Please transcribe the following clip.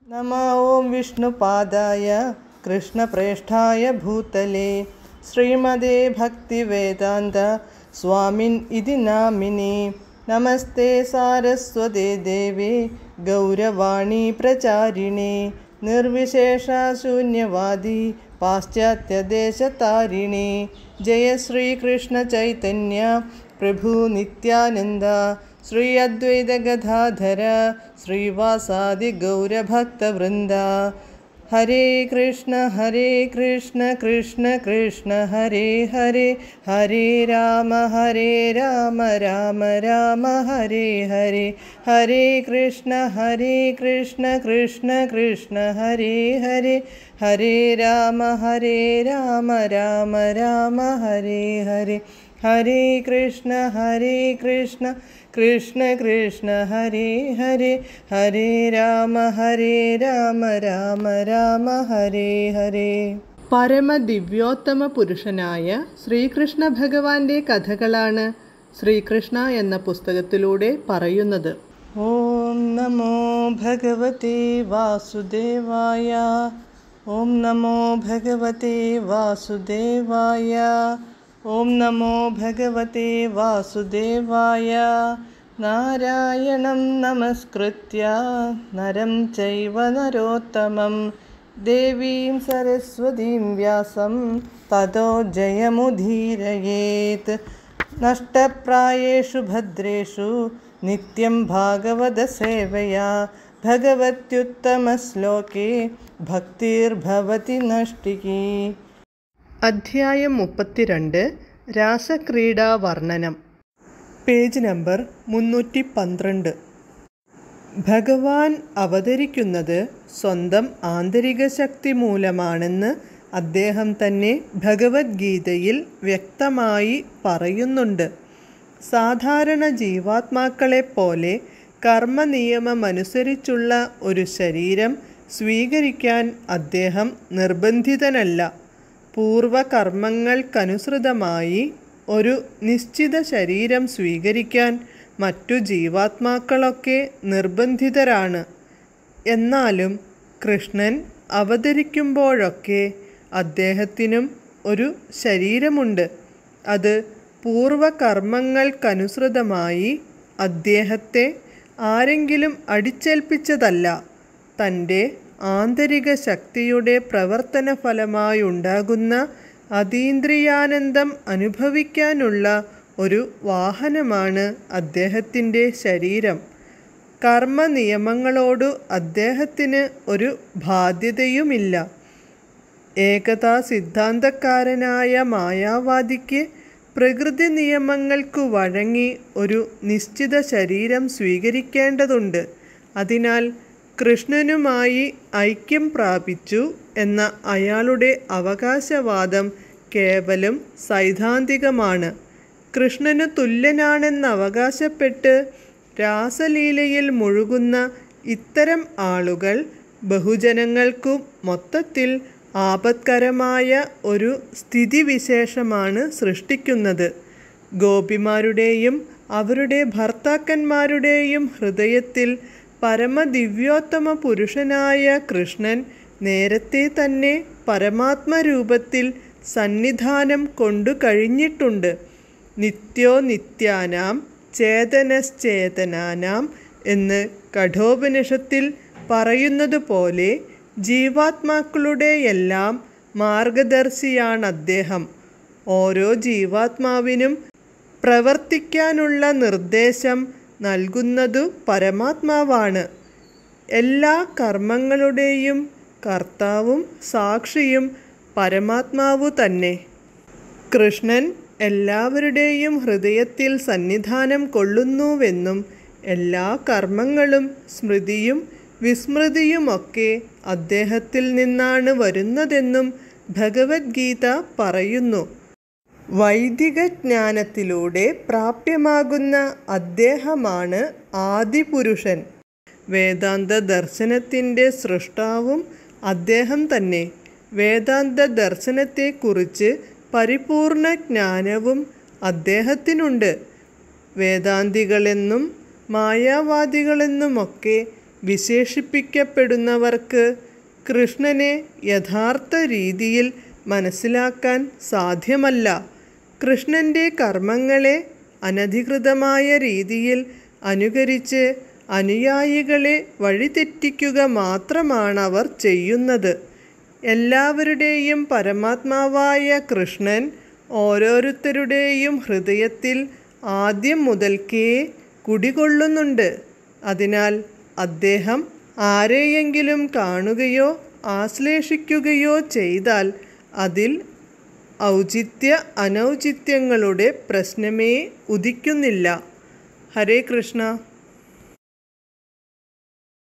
नमः ओं विष्णुपादाय कृष्णप्रेष्ठाय भूतले श्रीमदे भक्तिवेदान्त स्वामिन् इति नामिने। नमस्ते सारस्वते देवे गौरवाणी प्रचारिणे निर्विशेषशून्यवादी पाश्चात्यदेशतारिणे। जय श्रीकृष्ण चैतन्य प्रभु नित्यानन्द श्री अद्वैत गदाधर श्रीवासादि गौरभक्तवृन्द। हरे कृष्ण कृष्ण कृष्ण हरे हरे, हरे राम राम राम हरे हरे। हरे कृष्ण कृष्ण कृष्ण हरे हरे, हरे राम राम राम हरे हरे। हरे कृष्ण कृष्ण कृष्ण हरे हरे, हरे राम राम राम हरे हरे. പരമദിവ്യോത്തമ പുരുഷനായ ശ്രീകൃഷ്ണ ഭഗവാന്റെ കഥകളാണ് ശ്രീകൃഷ്ണ എന്ന പുസ്തകത്തിലൂടെ പറയുന്നത്. ഓം നമോ ഭഗവതേ വാസുദേവായ, ഓം നമോ ഭഗവതേ വാസുദേവായ, ഓം നമോ ഭഗവതേ വാസുദേവായ. നാരായണം നമസ്കൃത്യ നരം ചൈവ നരോത്തമം ദേവീം സരസ്വതീം വ്യാസം തതോ ജയമുദീരയേത്. നഷ്ടപ്രായേഷു ഭദ്രേഷു നിത്യം ഭാഗവത സേവയാ ഭഗവത്യുത്തമശ്ലോകേ ഭക്തിർഭവതി നഷ്ടികീ. അധ്യായം 32 രാസക്രീഡാ വർണ്ണനം. Page number 312. ഭഗവാൻ അവതരിക്കുന്നത് സ്വന്തം ആന്തരിക ശക്തി മൂലമാണെന്ന് അദ്ദേഹം തന്നെ ഭഗവത്ഗീതയിൽ വ്യക്തമായി പറയുന്നുണ്ട്. സാധാരണ ജീവാത്മാക്കളെപ്പോലെ കർമ്മനിയമമനുസരിച്ചുള്ള ഒരു ശരീരം സ്വീകരിക്കാൻ അദ്ദേഹം നിർബന്ധിതനല്ല. പൂർവകർമ്മങ്ങൾക്കനുസൃതമായി ഒരു നിശ്ചിത ശരീരം സ്വീകരിക്കാൻ മറ്റു ജീവാത്മാക്കളൊക്കെ നിർബന്ധിതരാണ്. എന്നാലും കൃഷ്ണൻ അവതരിക്കുമ്പോഴൊക്കെ അദ്ദേഹത്തിനും ഒരു ശരീരമുണ്ട്. അത് പൂർവകർമ്മങ്ങൾക്കനുസൃതമായി അദ്ദേഹത്തെ ആരെങ്കിലും അടിച്ചേൽപ്പിച്ചതല്ല. തൻ്റെ ആന്തരിക ശക്തിയുടെ പ്രവർത്തന ഫലമായുണ്ടാകുന്ന അതീന്ദ്രിയാനന്ദം അനുഭവിക്കാനുള്ള ഒരു വാഹനമാണ് അദ്ദേഹത്തിൻ്റെ ശരീരം. കർമ്മനിയമങ്ങളോടു അദ്ദേഹത്തിന് ഒരു ബാധ്യതയുമില്ല. ഏകതാ സിദ്ധാന്തക്കാരനായ മായാവാദിക്ക് പ്രകൃതി നിയമങ്ങൾക്കു വഴങ്ങി ഒരു നിശ്ചിത ശരീരം സ്വീകരിക്കേണ്ടതുണ്ട്. അതിനാൽ കൃഷ്ണനുമായി ഐക്യം പ്രാപിച്ചു എന്ന അയാളുടെ അവകാശവാദം കേവലം സൈദ്ധാന്തികമാണ്. കൃഷ്ണനു തുല്യനാണെന്നവകാശപ്പെട്ട് രാസലീലയിൽ മുഴുകുന്ന ഇത്തരം ആളുകൾ ബഹുജനങ്ങൾക്കു മൊത്തത്തിൽ ആപത്കരമായ ഒരു സ്ഥിതിവിശേഷമാണ് സൃഷ്ടിക്കുന്നത്. ഗോപിമാരുടെയും അവരുടെ ഭർത്താക്കന്മാരുടെയും ഹൃദയത്തിൽ പരമദിവ്യോത്തമ പുരുഷനായ കൃഷ്ണൻ നേരത്തെ തന്നെ പരമാത്മരൂപത്തിൽ സന്നിധാനം കൊണ്ടു കഴിഞ്ഞിട്ടുണ്ട്. നിത്യോ നിത്യാനാം ചേതനശ്ചേതനാനാം എന്ന് കഠോപനിഷത്തിൽ പറയുന്നതുപോലെ ജീവാത്മാക്കളുടെയെല്ലാം മാർഗദർശിയാണദ്ദേഹം. ഓരോ ജീവാത്മാവിനും പ്രവർത്തിക്കാനുള്ള നിർദ്ദേശം നൽകുന്നതു പരമാത്മാവാണ്. എല്ലാ കർമ്മങ്ങളുടെയും കർത്താവും സാക്ഷിയും പരമാത്മാവു തന്നെ. കൃഷ്ണൻ എല്ലാവരുടെയും ഹൃദയത്തിൽ സന്നിധാനം കൊള്ളുന്നുവെന്നും എല്ലാ കർമ്മങ്ങളും സ്മൃതിയും വിസ്മൃതിയുമൊക്കെ അദ്ദേഹത്തിൽ നിന്നാണ് വരുന്നതെന്നും ഭഗവത്ഗീത പറയുന്നു. വൈദിക ജ്ഞാനത്തിലൂടെ പ്രാപ്യമാകുന്ന അദ്ദേഹമാണ് ആദിപുരുഷൻ. വേദാന്ത ദർശനത്തിൻ്റെ സൃഷ്ടാവും അദ്ദേഹം തന്നെ. വേദാന്ത ദർശനത്തെക്കുറിച്ച് പരിപൂർണ ജ്ഞാനവും അദ്ദേഹത്തിനുണ്ട്. വേദാന്തികളെന്നും മായാവാദികളെന്നുമൊക്കെ വിശേഷിപ്പിക്കപ്പെടുന്നവർക്ക് കൃഷ്ണനെ യഥാർത്ഥ രീതിയിൽ മനസ്സിലാക്കാൻ സാധ്യമല്ല. കൃഷ്ണൻ്റെ കർമ്മങ്ങളെ അനധികൃതമായ രീതിയിൽ അനുകരിച്ച് അനുയായികളെ വഴിതെറ്റിക്കുക മാത്രമാണവർ ചെയ്യുന്നത്. എല്ലാവരുടെയും പരമാത്മാവായ കൃഷ്ണൻ ഓരോരുത്തരുടെയും ഹൃദയത്തിൽ ആദ്യം മുതൽക്കേ കുടികൊള്ളുന്നുണ്ട്. അതിനാൽ അദ്ദേഹം ആരെയെങ്കിലും കാണുകയോ ആശ്ലേഷിക്കുകയോ ചെയ്താൽ അതിൽ ഔചിത്യ അനൗചിത്യങ്ങളുടെ പ്രശ്നമേ ഉദിക്കുന്നില്ല. ഹരേ കൃഷ്ണ.